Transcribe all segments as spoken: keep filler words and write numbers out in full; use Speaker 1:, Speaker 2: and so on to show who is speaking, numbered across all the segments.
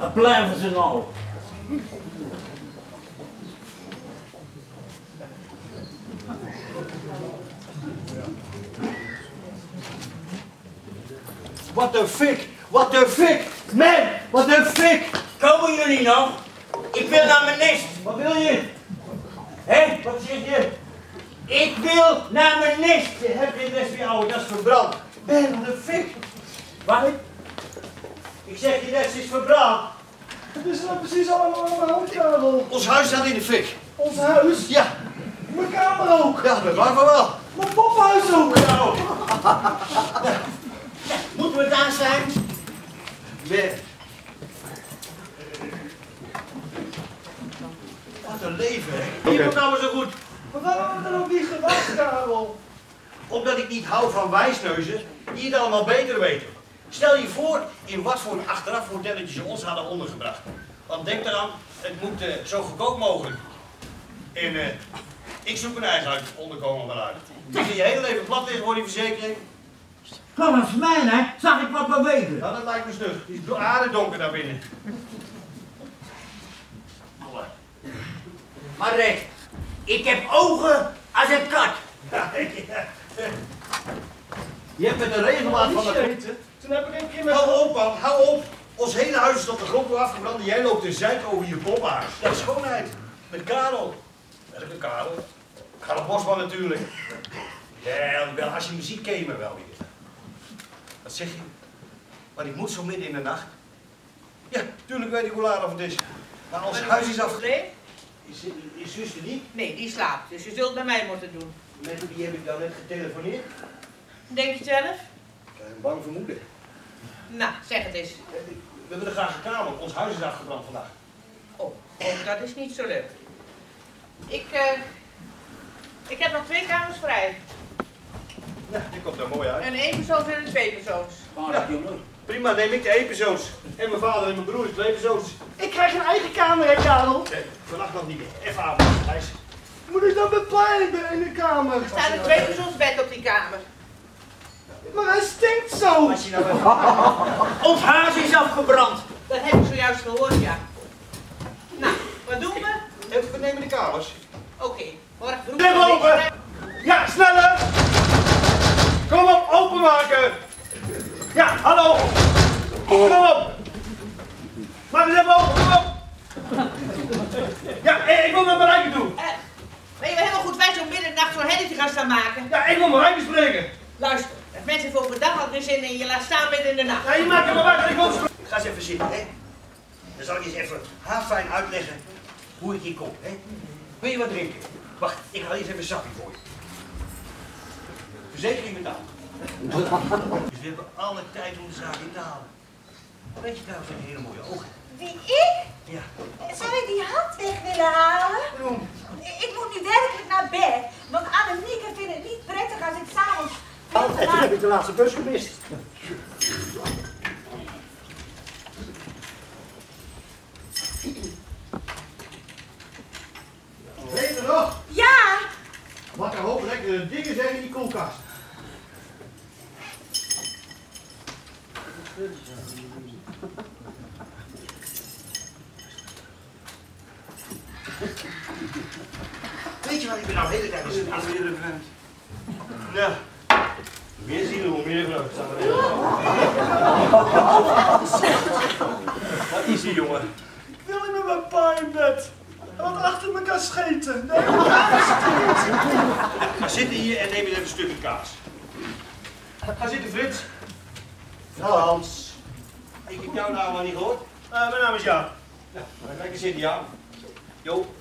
Speaker 1: Waar blijven ze nou?
Speaker 2: Wat een fik! Wat een fik! Man, wat een fik!
Speaker 1: Komen jullie nog? Ik wil naar mijn nest.
Speaker 2: Wat wil je?
Speaker 1: Hé?
Speaker 2: Wat zeg je?
Speaker 1: Ik wil naar mijn nest.
Speaker 2: Je hebt dit nest weer, ouwe, dat is verbrand. Man, wat een fik!
Speaker 1: Wat?
Speaker 2: Ik zeg je, nest is verbrand.
Speaker 3: Het is nou precies allemaal aan de hand, Karel.
Speaker 2: Ons huis staat in de fik.
Speaker 3: Ons huis,
Speaker 2: Ja,
Speaker 3: mijn kamer ook,
Speaker 2: ja, dat waar van wel.
Speaker 3: mijn poppenhuis ook.
Speaker 2: Ja, ook.
Speaker 1: Moeten we daar zijn?
Speaker 2: Man. Wat een leven, hè? Hier komt nou zo goed.
Speaker 3: Maar waarom hebben we dan ook niet gewacht, Karel?
Speaker 2: Omdat ik niet hou van wijsneuzen die het allemaal beter weten. Stel je voor in wat voor een achteraf modelletje ze ons hadden ondergebracht. Want denk eraan, het moet uh, zo goedkoop mogelijk. En uh, ik zoek mijn eigen uit, onderkomen maar uit. Als je je hele leven plat ligt voor die verzekering,
Speaker 1: Volgens mij, hè, zag ik wat bewegen.
Speaker 2: nou, dat lijkt me stug. Het is aardedonker daar binnen.
Speaker 1: Maar recht, ik heb ogen als een kat.
Speaker 2: Ja, ik, ja. Je hebt met de regelmaat van de...
Speaker 3: Toen heb ik een keer met...
Speaker 2: Hou op, man, hou op. Ons hele huis is tot de grond toe afgebrand en jij loopt te zeiken over je poppenhuis. Dat is schoonheid. Met Karel. Welke Karel? Karel Bosman natuurlijk. Ja, wel, als je muziek ken je me wel weer. Wat zeg je? Maar ik moet zo midden in de nacht. Ja, tuurlijk weet ik hoe laat of het is. Maar ons huis is af...
Speaker 4: probleem?
Speaker 2: Is, is zuster niet?
Speaker 4: Nee, die slaapt, dus je zult het bij mij moeten doen.
Speaker 2: Met wie heb ik dan net getelefoneerd?
Speaker 4: Denk je zelf?
Speaker 2: Ik heb een bang vermoeden.
Speaker 4: Nou, zeg het eens.
Speaker 2: We willen graag een kamer. Ons huis is afgebrand vandaag.
Speaker 4: Oh, oh dat is niet zo leuk. Ik, eh... ik heb nog twee kamers vrij.
Speaker 2: Ja, die komt er mooi uit.
Speaker 4: Een eenpersoons en een tweepersoons.
Speaker 1: Ja, jongen.
Speaker 2: Prima, neem ik de eenpersoons. En mijn vader en mijn broer is tweepersoons.
Speaker 3: Ik krijg een eigen kamer, hè, Karel?
Speaker 2: Nee, vannacht nog niet. Even avond, Gijs.
Speaker 3: Moet ik dan bepleinen in de kamer?
Speaker 4: Er staat een tweepersoonsbed op die kamer.
Speaker 3: Maar hij stinkt zo.
Speaker 2: Als je nou even...
Speaker 1: Ons huis is afgebrand.
Speaker 4: Dat heb ik zojuist gehoord, ja. Nou, wat doen we?
Speaker 2: Even, we nemen de kamers.
Speaker 4: Oké, okay. morgen vroeg...
Speaker 3: Deur open! Ja, sneller! Kom op, openmaken! Ja, hallo! Kom op! Maak het even open, kom op! Ja, ik wil naar Marijke toe!
Speaker 4: Eh, ben je wel helemaal goed wijs om midden in de nacht zo'n helletje gaan staan maken?
Speaker 3: Ja, ik wil Marijke spreken!
Speaker 4: Luister, dat mensen voor overdag al geen zin in je laat staan midden in de nacht.
Speaker 3: Ja, je maakt hem maar wakker, ik wil spreken!
Speaker 2: Ga eens even zitten, hè. Dan zal ik eens even haarfijn uitleggen hoe ik hier kom, hè. Wil je wat drinken? Wacht, ik haal eerst even een sapje voor je. Verzekering betaald. Dus we hebben alle tijd om de zaak in te halen. Weet je trouwens, een hele mooie ogen.
Speaker 5: Wie, ik?
Speaker 2: Ja.
Speaker 5: Zou ik die hand weg willen halen?
Speaker 2: Waarom?
Speaker 5: Ik moet nu werkelijk naar bed, want Annemieke vindt het niet prettig als ik s'avonds...
Speaker 2: En toen heb ik de laatste bus gemist. Weet je nog?
Speaker 5: Ja!
Speaker 2: Wat een hoop lekkere dingen zijn in die koelkast. Weet je wat ik ben nou de hele tijd aan het weer een vreemd? Ja. Meer zien hoe meer vreugd staat er. Wat is hier, jongen?
Speaker 3: Ik wil niet met mijn pa in bed. Hij had achter elkaar scheten. Nee,
Speaker 2: Ga zitten hier en neem je even een stukje kaas. Ga zitten, Frits. Frans. Ik heb jouw naam al niet gehoord. Uh, mijn naam is Jaap. Nou, dan ga ik zitten, Jaap. Jo.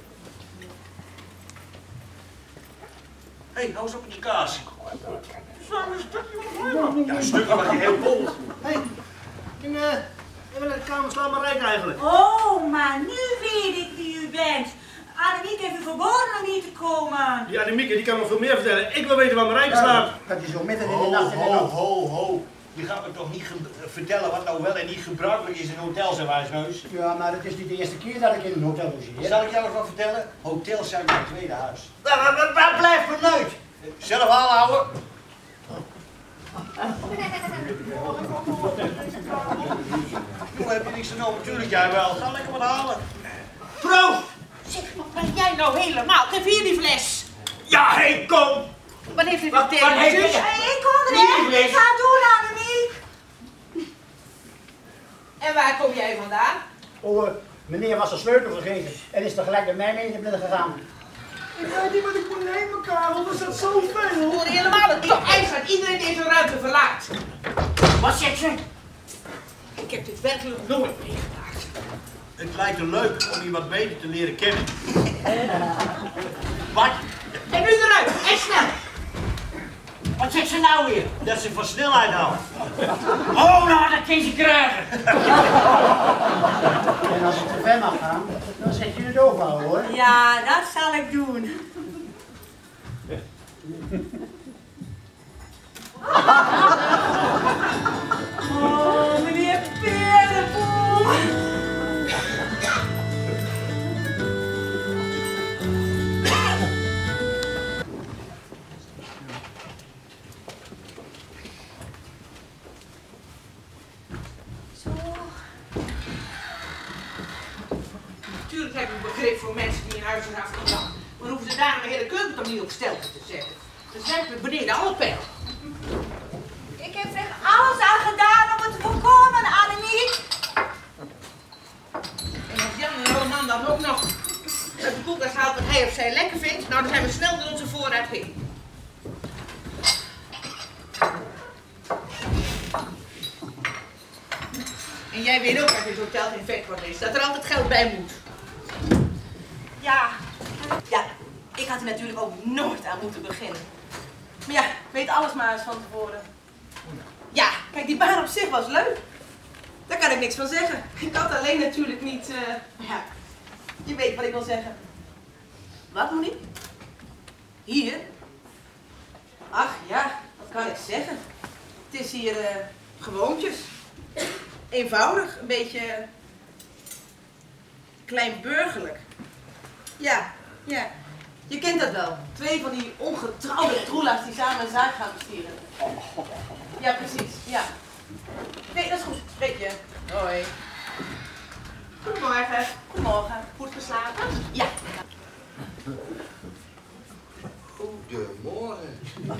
Speaker 2: Hé, hey, hou eens op met die kaas.
Speaker 3: Zo'n stukje van
Speaker 2: Ja, een stukje wat je heel bol.
Speaker 3: Hé, hey, in, uh, in welke kamer slaat Marijke eigenlijk?
Speaker 5: Oh, maar nu weet ik wie u bent. Annemieke heeft u verboden om hier te komen.
Speaker 3: Ja, die Mieke die kan nog veel meer vertellen. Ik wil weten waar Marijke slaapt.
Speaker 6: Dat is zo midden in de
Speaker 2: Ho,
Speaker 6: nacht in de
Speaker 2: ho,
Speaker 6: nacht.
Speaker 2: ho, ho. Je gaat me toch niet vertellen wat nou wel en niet gebruikelijk is in hotels en wijsneus?
Speaker 6: Ja, maar het is niet de eerste keer dat ik in een hotel logeer.
Speaker 2: Zal ik jou nog wat vertellen? Hotels zijn mijn tweede huis. Waar, waar, waar blijft mijn neus? Zelf aanhouden. Jongen, heb je Ik ze nou, natuurlijk jij wel. Ga lekker wat halen.
Speaker 1: Proost!
Speaker 4: Zeg, wat ben jij nou helemaal? Geef hier die fles.
Speaker 1: Ja, hé, hey, kom!
Speaker 4: Wat heeft dit
Speaker 1: Wat-
Speaker 4: tegen,
Speaker 1: wat heeft
Speaker 4: zus?
Speaker 1: dit-
Speaker 5: Hey, ik kom
Speaker 1: Niet
Speaker 5: erin.
Speaker 1: die fles.
Speaker 5: Ik ga doen, Annemiek.
Speaker 4: En waar kom jij vandaan?
Speaker 6: Oh, eh, meneer was de sleutel vergeten en is tegelijk bij mij mee naar binnen gegaan.
Speaker 3: Ik weet niet wat ik moet nemen, Karel. Er staat zoveel.
Speaker 4: Ik hoor helemaal het top ijs dat iedereen deze ruimte verlaat.
Speaker 1: Wat zegt ze?
Speaker 4: Ik heb dit werkelijk nooit meegemaakt.
Speaker 2: Het lijkt er leuk om iemand beter te leren kennen.
Speaker 1: Wat?
Speaker 4: En nu eruit, en snel.
Speaker 1: Wat zegt ze nou weer?
Speaker 2: Dat ze van snelheid houden.
Speaker 1: Oh, nou, dat kan ze krijgen.
Speaker 6: En als ik te ver mag gaan, dan zet je het overhouden hoor.
Speaker 5: Ja, dat zal ik doen. Oh, meneer Perenboom. Zo.
Speaker 4: Natuurlijk heb ik begrip voor mensen die in huis zijn afgebrand. Maar hoeven ze daar een hele keuken toch niet op stelten te zetten? Dat zijn we beneden alle pijl.
Speaker 5: Ik heb er alles aan gedaan om het te voorkomen, Annemiek.
Speaker 4: En als Jan en Roman dan ook nog uit de koelkast haalt wat hij of zij lekker vindt, nou dan zijn we snel door onze voorraad heen. En jij weet ook uit dit hotel in Vetport is, dat er altijd geld bij moet.
Speaker 7: Ja, ja, ik had er natuurlijk ook nooit aan moeten beginnen. Maar ja, weet alles maar eens van tevoren. Ja, kijk, die baan op zich was leuk. Daar kan ik niks van zeggen. Ik had alleen natuurlijk niet, eh, ja, je weet wat ik wil zeggen. Wat, Monique? Hier? Ach ja, wat kan ik zeggen? Het is hier eh, gewoontjes. Eenvoudig, een beetje kleinburgerlijk. Ja, ja. Je kent dat wel. Twee van die ongetrouwde troela's die samen een zaak gaan besturen. Ja, precies. Ja. Nee, dat is goed. Spreek je. Hoi. Goedemorgen. Goedemorgen. Goed geslapen? Ja.
Speaker 8: Goedemorgen.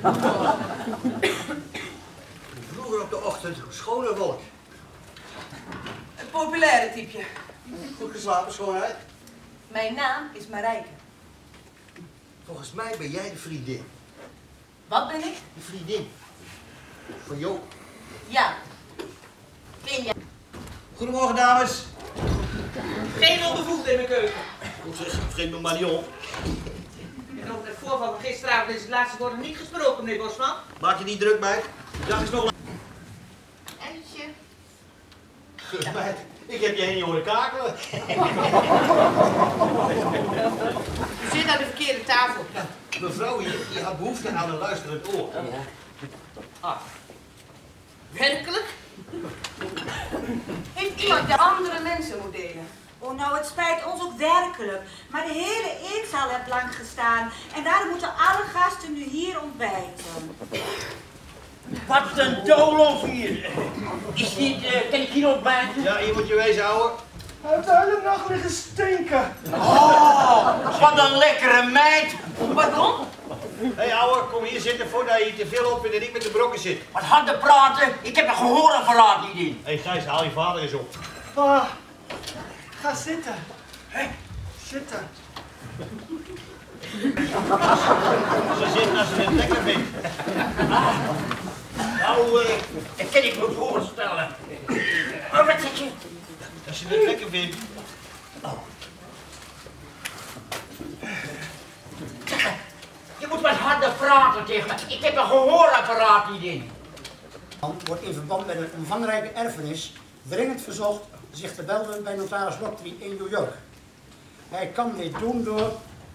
Speaker 8: Vroeger op de ochtend, schone wolk.
Speaker 7: Een populaire typeje.
Speaker 8: Goed geslapen, schoonheid?
Speaker 7: Mijn naam is Marijke.
Speaker 8: Volgens mij ben jij de vriendin.
Speaker 7: Wat ben ik?
Speaker 8: De vriendin. Van Joop.
Speaker 7: Ja. Ken jij?
Speaker 2: Goedemorgen, dames.
Speaker 4: Geen onbevoegd in mijn keuken.
Speaker 2: Goed zeg, vreemd me maar niet op.
Speaker 4: En over het voorval van gisteravond is het laatste woord nog niet gesproken, meneer Bosman.
Speaker 2: Maak je niet druk, meid. De dag is nog lang.
Speaker 4: Eitje.
Speaker 2: Gut, meid. Ik heb je heen niet horen kakelen.
Speaker 4: U zit aan de verkeerde tafel.
Speaker 2: Mevrouw hier, die had behoefte aan een luisterend oor.
Speaker 4: Ah. Werkelijk?
Speaker 7: Heeft iemand de andere mensen moet delen?
Speaker 5: Oh, nou, het spijt ons ook werkelijk. Maar de hele eetzaal heeft lang gestaan. En daarom moeten alle gasten nu hier ontbijten.
Speaker 1: Wat een doolhof hier. Is dit, uh, kan ik hier ontbijten?
Speaker 2: Ja, hier moet je wezen, ouwe.
Speaker 3: Hij heeft de hele nacht liggen stinken.
Speaker 1: Oh, wat een lekkere meid.
Speaker 7: Pardon?
Speaker 2: Hé, hey, ouwe, kom hier zitten voordat je te veel op en ik met de brokken zit.
Speaker 1: Wat harder praten, ik heb een gehoorapparaat niet in.
Speaker 2: Hé, hey, Gijs, haal je vader eens op.
Speaker 3: Pa, ga zitten. Hé, zitten.
Speaker 2: Ze zit als ze het lekker vindt.
Speaker 1: Nou, uh, dat kan ik me voorstellen. Oh, wat zeg je?
Speaker 2: Als je het lekker vindt.
Speaker 1: Je moet wat harder praten tegen me. Ik heb een gehoorapparaat niet in.
Speaker 6: Wordt in verband met een omvangrijke erfenis dringend verzocht zich te melden bij notaris Lottery in New York. Hij kan dit doen door...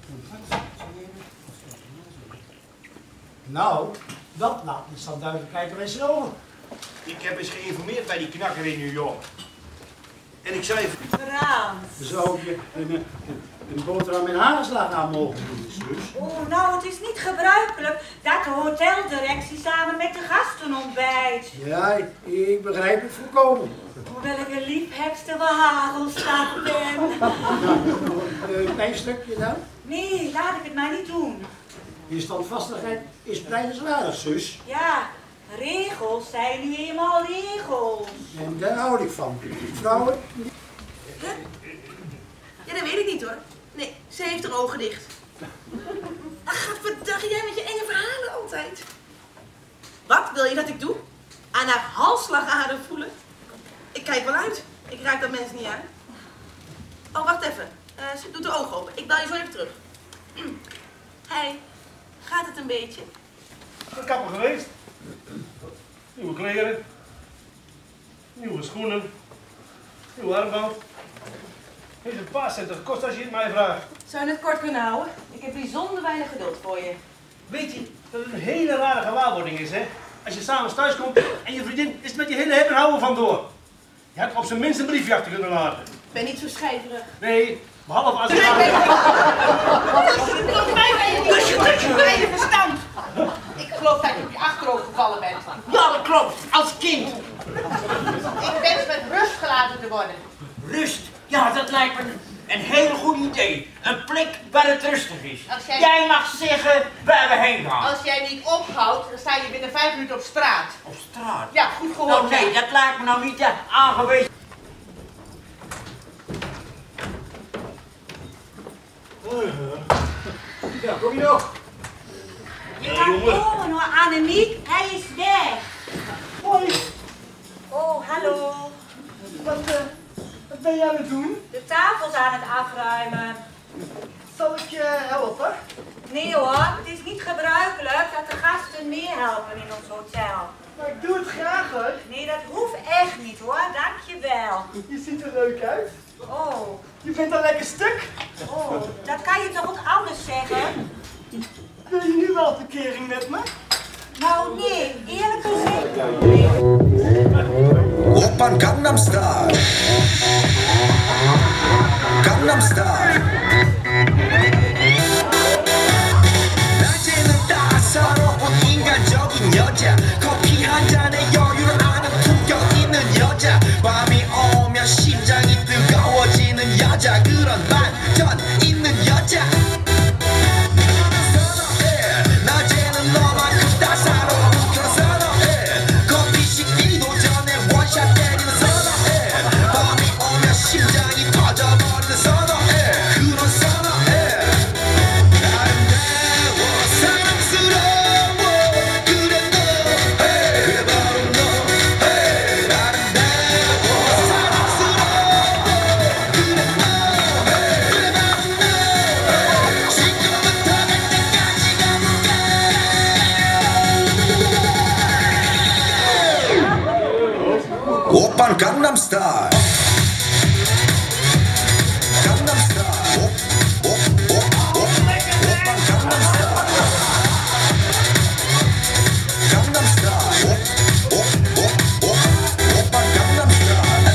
Speaker 6: Nou, dat laat niet zo duidelijkheid erin sloven.
Speaker 2: Ik heb eens geïnformeerd bij die knakker in New York. En ik zei even...
Speaker 5: Frans.
Speaker 6: Zou je een, een, een boterham in hagelslag aan mogen doen, zus?
Speaker 5: Oh, nou, het is niet gebruikelijk dat de hoteldirectie samen met de gasten ontbijt.
Speaker 6: Ja, ik, ik begrijp het volkomen.
Speaker 5: Hoewel ik een liefhebster van hagelstakken ben.
Speaker 6: Uh, mijn stukje dan?
Speaker 5: Nee, laat ik het maar niet doen.
Speaker 6: Je standvastigheid is prijzenswaardig, zus.
Speaker 5: Ja, regels zijn nu eenmaal regels.
Speaker 6: En daar houd ik van. Vrouwen?
Speaker 7: Huh? Ja, dat weet ik niet hoor. Nee, ze heeft haar ogen dicht. Ach, wat dacht jij met je enge verhalen altijd? Wat wil je dat ik doe? Aan haar halsslagader voelen? Ik kijk wel uit. Ik raak dat mensen niet aan. Oh, wacht even. Uh, ze doet de ogen open. Ik bel je zo even terug. Hey, gaat het een beetje?
Speaker 3: Ik ben kapper geweest. Nieuwe kleren. Nieuwe schoenen. Nieuwe armband. Heeft een paar centen gekost als je het mij vraagt.
Speaker 7: Zou je het kort kunnen houden? Ik heb bijzonder weinig geduld voor je.
Speaker 3: Weet je dat het een hele rare gewaarwording is, hè? Als je s'avonds thuis komt en je vriendin is met je hele hebben houden vandoor. Je had op zijn minst een briefje achter kunnen laten.
Speaker 7: Ik ben niet zo schijverig.
Speaker 3: Nee, behalve als ik...
Speaker 7: Dus je doet je bij je verstand. Ik geloof dat je op je achterhoofd gevallen bent.
Speaker 1: Ja, dat klopt. Als kind.
Speaker 7: Ik wens met rust gelaten te worden.
Speaker 1: Rust. Ja, dat lijkt me een hele goed idee. Een plek waar het rustig is.
Speaker 7: Als jij-
Speaker 1: Jij mag zeggen waar we heen gaan.
Speaker 7: Als jij niet ophoudt, dan sta je binnen vijf minuten op straat.
Speaker 1: Op straat.
Speaker 7: Ja, goed gehoord.
Speaker 1: Nou nee,
Speaker 7: ja.
Speaker 1: dat lijkt me nou niet uh, aangewezen.
Speaker 2: Ja, kom je nog?
Speaker 5: Je kan komen hoor, Annemiek. Hij is weg.
Speaker 3: Hoi,
Speaker 5: Oh, hallo.
Speaker 3: wat, uh, wat ben jij aan het doen?
Speaker 5: De tafel is aan het afruimen.
Speaker 3: Zal ik je helpen?
Speaker 5: Nee hoor, het is niet gebruikelijk dat de gasten meehelpen in ons hotel.
Speaker 3: Maar ik doe het graag hoor.
Speaker 5: Nee, dat hoeft echt niet hoor, dankjewel.
Speaker 3: Je ziet er leuk uit.
Speaker 5: Oh,
Speaker 3: Je vindt een lekker stuk.
Speaker 5: oh, dat kan je toch ook anders zeggen?
Speaker 3: Wil je nu wel verkering met me?
Speaker 5: Nou nee, eerlijk gezegd.
Speaker 9: Oppan Gangnam Style. Gangnam Style. 낮에는 따사로운 인간적인 여자. 커피 한 잔에 여유를 아는 품격 있는 여자. 밤이 오면 심장이 뜨거워지는 여자. 그런 반전 있는 여자. 낮에는 너만큼 따사로운 그런 선어해. 커피 식기도 전에 원샷 때리는 선어해. 밤이 오면 심장이 터져버리는 선어해. 그런 선어해. 아름다워 사랑스러워 그래 너 그래 바로 너 아름다워 사랑스러워 그래 너 그래 바로 너 지금부터 갈 때까지 가볼까 오빤 강남스타일 강남스타일 오, 오, 오, 오, 오빤 강남스타일 강남스타일 오, 오, 오, 오, 오빤 강남스타일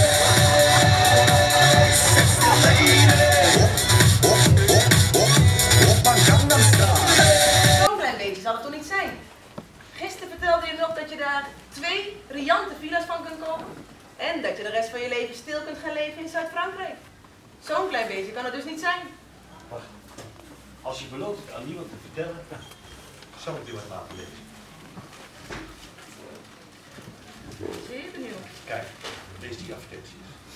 Speaker 9: 섹시 레이디 오, 오, 오, 오, 오빤 강남스타일
Speaker 7: Zo'n klein beetje zal het toch niet zijn? Gisteren vertelde je nog dat je daar twee riante villa's van kunt kopen. En dat je de rest van je leven stil kunt gaan leven in Zuid-Frankrijk. Zo'n klein beetje kan het dus niet zijn.
Speaker 2: Wacht. Als je belooft het aan niemand te vertellen, zal ik je wat laten lezen.
Speaker 7: Zeer benieuwd.
Speaker 2: Kijk, lees die advertenties.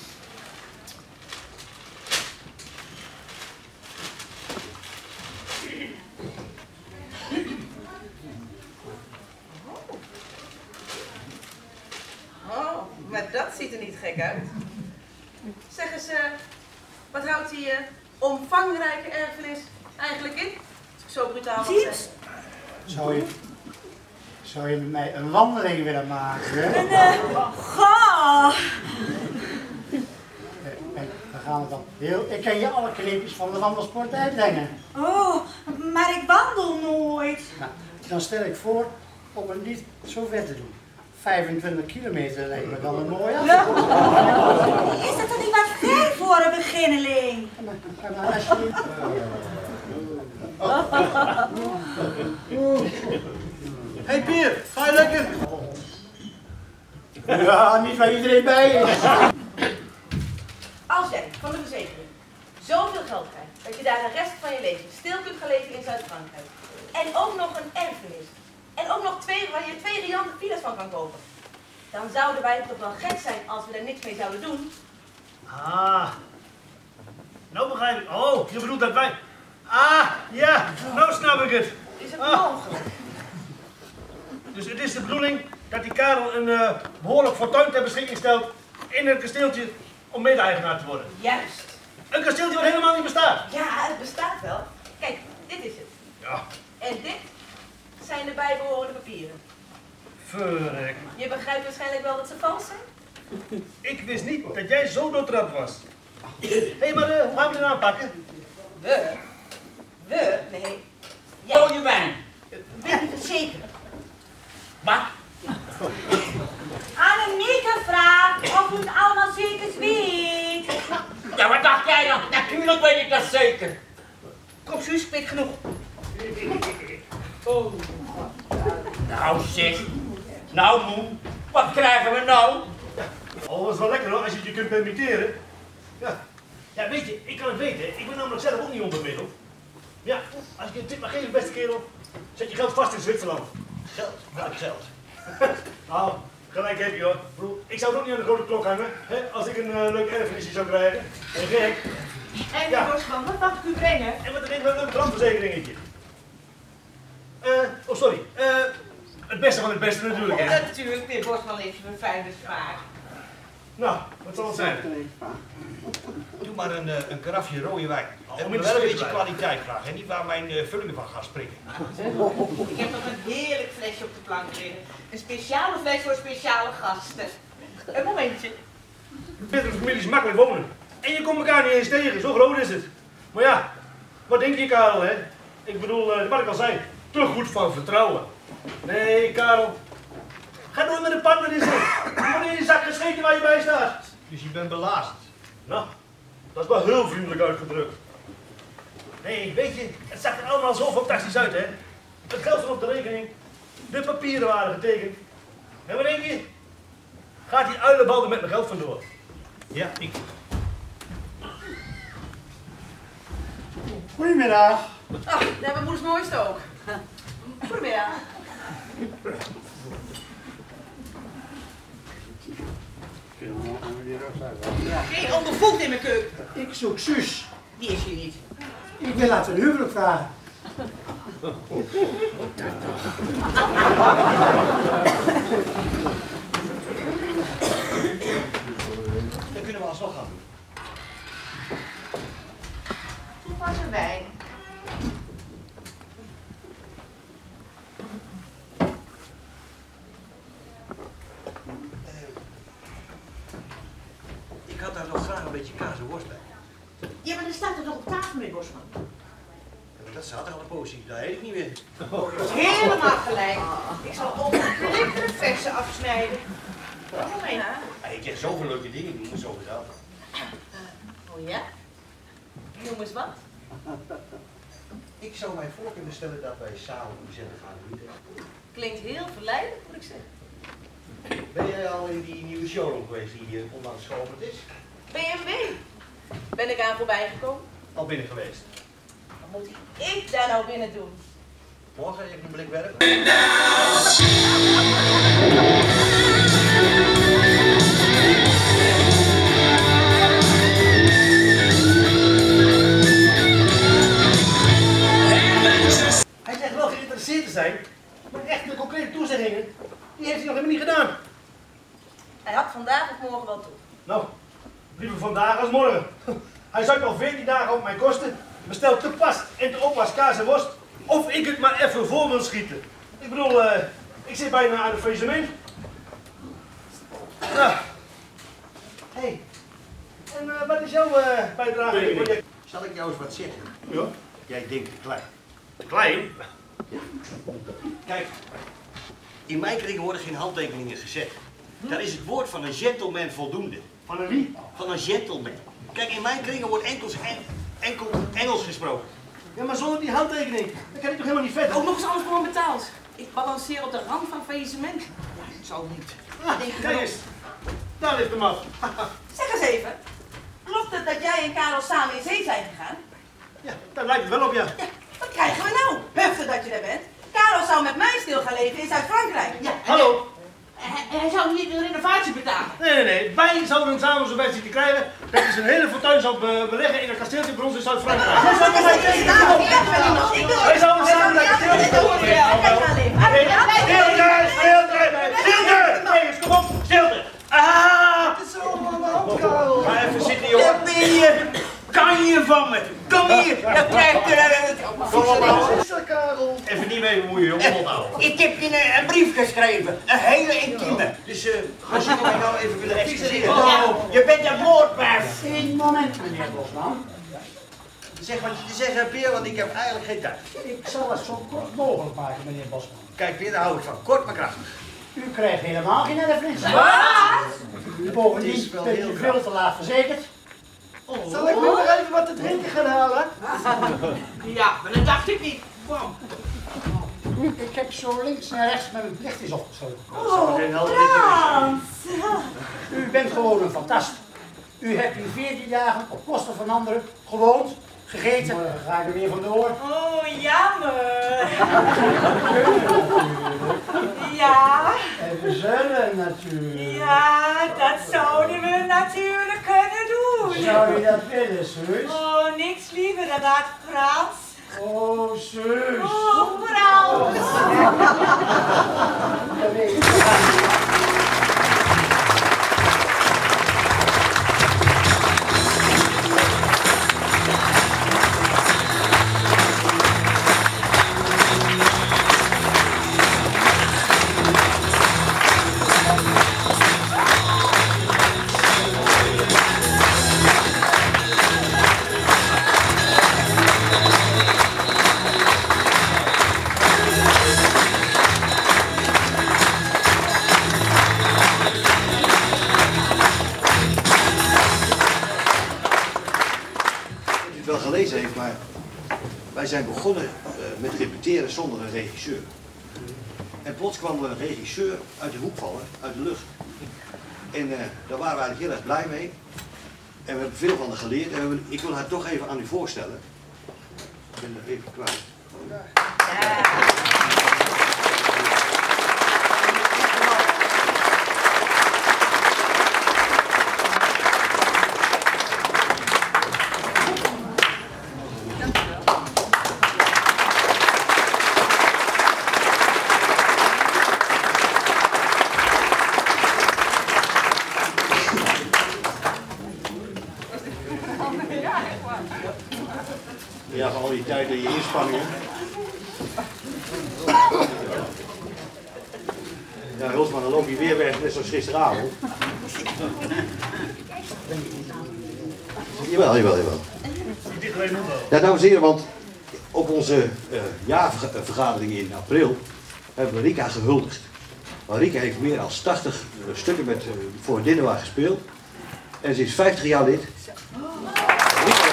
Speaker 7: Oh, maar dat ziet er niet gek uit. Zeg eens, eh, wat houdt die eh, omvangrijke erfenis eigenlijk in? Als ik zo brutaal mag
Speaker 5: Ziet?
Speaker 7: zeggen.
Speaker 6: Zou je, zou je met mij een wandeling willen maken?
Speaker 5: En eh, goh.
Speaker 6: Eh, en dan gaan we dan heel... Ik kan je alle kneepjes van de wandelsport uitleggen.
Speaker 5: Oh, maar ik wandel nooit.
Speaker 6: Nou, dan stel ik voor om het niet zo ver te doen. vijfentwintig kilometer lijkt me dan een mooie afstand.
Speaker 5: Is dat toch niet wat ver voor een beginneling?
Speaker 6: Maar, maar als je...
Speaker 3: Hey Pier, ga je lekker?
Speaker 6: Ja, niet waar iedereen bij is.
Speaker 7: Als jij van de verzekering zoveel geld krijgt dat je daar de rest van je leven stil kunt gaan leven in Zuid-Frankrijk. En ook nog een erfenis. En ook nog twee, waar je twee riante villa's van kan kopen. Dan zouden wij toch wel gek zijn als we er niks mee zouden doen.
Speaker 3: Ah. Nou begrijp ik. Oh, je bedoelt dat wij... Ah, ja. Nou snap ik het.
Speaker 7: Is het
Speaker 3: Ah.
Speaker 7: mogelijk?
Speaker 3: Dus het is de bedoeling dat die Karel een uh, behoorlijk fortuin ter beschikking stelt in het kasteeltje om mede-eigenaar te worden.
Speaker 7: Juist.
Speaker 3: Een kasteeltje wat helemaal niet bestaat.
Speaker 7: Ja, het bestaat wel. Kijk, dit is het.
Speaker 3: Ja.
Speaker 7: En dit zijn de bijbehorende papieren.
Speaker 3: Verrek.
Speaker 7: Je begrijpt waarschijnlijk wel dat ze vals zijn?
Speaker 3: Ik wist niet dat jij zo doortrapt was. Hé, hey, maar uh, hoe gaan we dit aanpakken?
Speaker 7: We? We? Nee.
Speaker 1: Dode wijn.
Speaker 7: Ben je verzekerd?
Speaker 1: Wat?
Speaker 5: Annemieke vraagt of u het allemaal zeker weet.
Speaker 1: Ja, wat dacht jij dan? Natuurlijk weet ik dat zeker.
Speaker 7: Kom, Suus, weet genoeg.
Speaker 1: Oh. Nou zeg. Nou moe. Wat krijgen we nou?
Speaker 3: Oh, dat is wel lekker hoor, als je het je kunt permitteren. Ja. Ja, weet je, ik kan het weten. Ik ben namelijk zelf ook niet onbemiddeld. Ja, als ik je een tip mag geven, beste kerel, zet je geld vast in Zwitserland.
Speaker 2: Geld? Welk geld?
Speaker 3: Nou, gelijk heb je hoor. Ik bedoel, ik zou het ook niet aan de grote klok hangen, hè, als ik een uh, leuk erfenisje zou krijgen. En gek.
Speaker 7: En
Speaker 3: Ja.
Speaker 7: meneer Bosman, wat mag ik u brengen?
Speaker 3: En wat een wel een brandverzekeringetje. Eh, oh sorry. Eh, het beste van het beste natuurlijk, hè.
Speaker 7: Natuurlijk, meneer Bosman heeft een fijne smaak.
Speaker 3: Nou, wat zal het zijn?
Speaker 2: Doe maar een, uh, een karafje rode wijn.
Speaker 3: Oh,
Speaker 2: En
Speaker 3: met
Speaker 2: wel een beetje
Speaker 3: zweetwijn.
Speaker 2: kwaliteit graag, hè? Niet waar mijn uh, vullingen van gaan springen.
Speaker 7: Ik heb nog een heerlijk flesje op de plank liggen. Een speciale fles voor speciale gasten. Een momentje.
Speaker 3: Met een familie is makkelijk wonen. En je komt elkaar niet eens tegen, zo groot is het. Maar ja, wat denk je Karel, hè? Ik bedoel, uh, wat ik al zei, te goed van vertrouwen. Nee, Karel. Ga door met de partner in zin. Je moet in je zak gescheten waar je bij staat.
Speaker 2: Dus je bent belazerd.
Speaker 3: Nou, dat is wel heel vriendelijk uitgedrukt. Nee, weet je, het zag er allemaal zo fantastisch uit, hè? Het geld stond op de rekening, de papieren waren getekend. En wat denk je? Gaat die uilenbal er met mijn geld vandoor?
Speaker 2: Ja, ik.
Speaker 6: Goedemiddag.
Speaker 7: Ach, daar hebben moeders mooiste ook. Goedemiddag. Geen ondervoed in mijn keuken.
Speaker 6: Ik zoek Suus.
Speaker 7: Die is hier niet.
Speaker 6: Ik wil haar ten huwelijk vragen.
Speaker 2: Dan kunnen we alsnog gaan.
Speaker 7: Toen was er wijn.
Speaker 2: Ik had daar nog graag een beetje kaas en worst bij.
Speaker 7: Ja, maar er staat er nog op tafel, meneer Bosman.
Speaker 2: Ja, dat staat er al een poosje, dat weet ik niet meer.
Speaker 7: Helemaal gelijk. Ik zal op een lekkere verse afsnijden. Een moment.
Speaker 2: Ja, ik heb zoveel leuke dingen doen, zo gedaan.
Speaker 7: Oh ja? Noem eens wat.
Speaker 2: Ik zou mij voor kunnen stellen dat wij samen gezellig gaan eten.
Speaker 7: Klinkt heel verleidelijk, moet ik zeggen.
Speaker 2: Ben jij al in die nieuwe showroom geweest die uh, onlangs geopend is?
Speaker 7: B M W. Ben ik aan voorbij gekomen?
Speaker 2: Al binnen geweest.
Speaker 7: Wat moet ik daar nou binnen doen?
Speaker 2: Morgen even een blik werk.
Speaker 3: Hij zegt wel geïnteresseerd te zijn, maar echt de concrete toezeggingen, die heeft hij nog helemaal niet gedaan.
Speaker 7: Hij had vandaag of morgen wel toe.
Speaker 3: Nou, liever vandaag als morgen. Hij zuipt al veertien dagen op mijn kosten, bestelt te pas en te oppas kaas en worst, of ik het maar even voor wil schieten. Ik bedoel, uh, ik zit bijna aan het faillissement. Nou, hé, hey. en uh, wat is jouw uh, bijdrage in dit project?
Speaker 2: Zal ik jou eens wat zeggen?
Speaker 3: Ja.
Speaker 2: Jij denkt te klein.
Speaker 3: Klein?
Speaker 2: Kijk, in mijn kringen worden geen handtekeningen gezet. Daar is het woord van een gentleman voldoende.
Speaker 3: Van een wie?
Speaker 2: Van een gentleman. Kijk, in mijn kringen wordt enkel, en, enkel Engels gesproken.
Speaker 3: Ja, maar zonder die handtekening, dan kan ik toch helemaal niet vet.
Speaker 7: Ook nog eens alles voor me betaald. Ik balanceer op de rand van faillissement.
Speaker 4: Zal niet.
Speaker 3: Ah, kijk eens. Daar ligt de mat.
Speaker 7: Zeg eens even. Klopt het dat jij en Karel samen in zee zijn gegaan?
Speaker 3: Ja, daar lijkt het wel op, ja.
Speaker 7: Ja, wat krijgen we nou? Heftig dat je er bent. Karel zou met mij stil gaan leven in Zuid-Frankrijk.
Speaker 4: Ja,
Speaker 3: Hallo?
Speaker 4: Hij, hij zou hier de renovatie betalen.
Speaker 3: Nee, nee, nee. Wij zouden hem samen zo'n beetje krijgen dat hij zijn hele fortuin zou be beleggen in een kasteeltje bij ons in Zuid-Frankrijk. Wij zouden hem samen naar het kasteeltje
Speaker 1: Stilte, stilte, stilte!
Speaker 3: Nee, kom op.
Speaker 1: Stilte! Ah!
Speaker 8: Wat is er allemaal aan de hand, Karel?
Speaker 1: Ga even zitten, jongen. Wat ben je? Kan je van me? Kom hier, dan krijg je er... Kom op,
Speaker 8: Wat is er, Karel?
Speaker 3: Even niet mee bemoeien, jongen. Ophouden.
Speaker 1: Ik heb je een, een brief geschreven, een hele intieme. Dus uh, als jullie mij nou even willen excuseren. Oh, je bent een moordbaas.
Speaker 6: Eén moment, meneer Bosman.
Speaker 2: Zeg wat je te zeggen hebt, Peer, want ik heb eigenlijk geen tijd.
Speaker 6: Ik zal het zo kort mogelijk maken, meneer Bosman.
Speaker 2: Kijk, Peer, daar hou ik van. Kort maar krachtig.
Speaker 6: U krijgt helemaal geen erfenis.
Speaker 7: Wat?
Speaker 6: Bovendien bent u veel te laag verzekerd.
Speaker 8: Zal ik nu nog even wat te drinken gaan halen?
Speaker 4: Ja, maar dat dacht ik niet. Kwam.
Speaker 6: Ik heb zo links en rechts met mijn plicht is opgeschreven.
Speaker 5: Oh, Frans!
Speaker 6: U bent gewoon een fantast. U hebt hier veertien dagen op kosten van anderen gewoond, gegeten. Morgen ga ik er weer vandoor.
Speaker 5: Oh, jammer. Ja,
Speaker 6: En we zullen natuurlijk.
Speaker 5: ja, dat zouden we natuurlijk kunnen doen.
Speaker 6: Zou je dat willen, zus?
Speaker 5: Oh, niks liever dan dat, Frans.
Speaker 6: Oh, zus.
Speaker 5: Oh, Frans.
Speaker 6: Dan weet je.
Speaker 8: Heeft, maar wij zijn begonnen uh, met repeteren zonder een regisseur. En plots kwam er een regisseur uit de hoek vallen, uit de lucht. En uh, daar waren we eigenlijk heel erg blij mee. En we hebben veel van haar geleerd. En we hebben, ik wil haar toch even aan u voorstellen. Ik ben er even kwijt.
Speaker 5: Ja.
Speaker 8: Ja, van al die tijd en je inspanningen. Ja, Rosman, dan loop je weer weg, net zoals gisteravond. Jawel, jawel, jawel. Ja, dames en heren, want op onze uh, jaarvergadering in april hebben we Rika gehuldigd. Maar Rika heeft meer dan tachtig uh, stukken met, uh, voor Dinnewa gespeeld. En ze is vijftig jaar lid. Rika,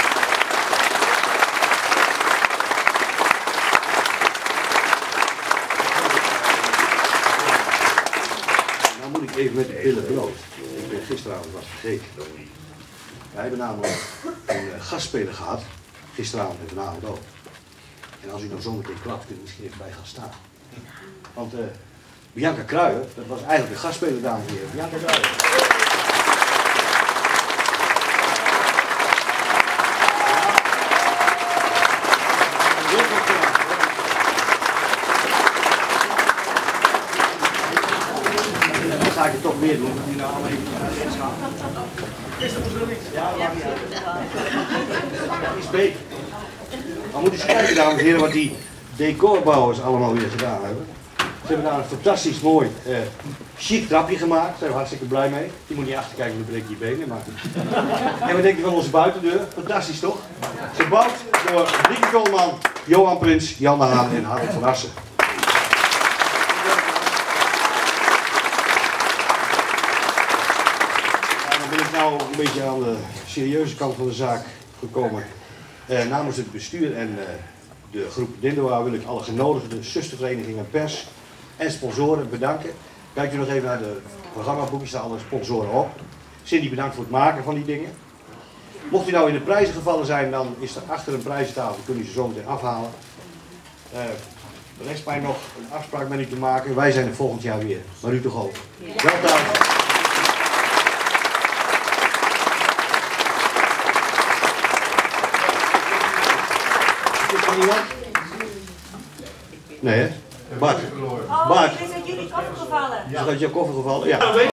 Speaker 8: even met de billen bloot. Ik ben gisteravond was vergeten. Wij hebben namelijk een uh, gastspeler gehad, gisteravond en vanavond ook. En als u nou zometeen klapt, kunt u misschien even bij gaan staan. Want uh, Bianca Kruijer, dat was eigenlijk een gastspeler, dames en heren. Bianca Kruijer. Ga ik het toch weer doen, dat die nou allemaal even naar rechts gaan. Gisteren moest er niks. Ja, dat is beter. Maar moet eens kijken, dames en heren, wat die decorbouwers allemaal weer gedaan hebben. Ze hebben daar een fantastisch mooi, uh, chic trapje gemaakt. Daar zijn we hartstikke blij mee. Je moet niet achterkijken, dan breek je je benen. Maar... En wat denk je van onze buitendeur? Fantastisch toch? Gebouwd door Rieke Koolman, Johan Prins, Jan de Haan en Harold van Assen. Nou een beetje aan de serieuze kant van de zaak gekomen. Eh, namens het bestuur en uh, de groep Dindewa wil ik alle genodigden, zusterverenigingen, pers en sponsoren bedanken. Kijkt u nog even naar de programmaboekjes, staan alle sponsoren op. Cindy, bedankt voor het maken van die dingen. Mocht u nou in de prijzen gevallen zijn, dan is er achter een prijzentafel, kunnen u ze zo meteen afhalen. Uh, er rest mij nog een afspraak met u te maken. Wij zijn er volgend jaar weer. Maar u toch ook. Ja. Wel thuis. Is er iemand? Nee hè? Bart.
Speaker 5: Oh,
Speaker 8: Bart.
Speaker 5: is uit jullie koffer gevallen?
Speaker 8: Is uit jouw koffer gevallen? Ja.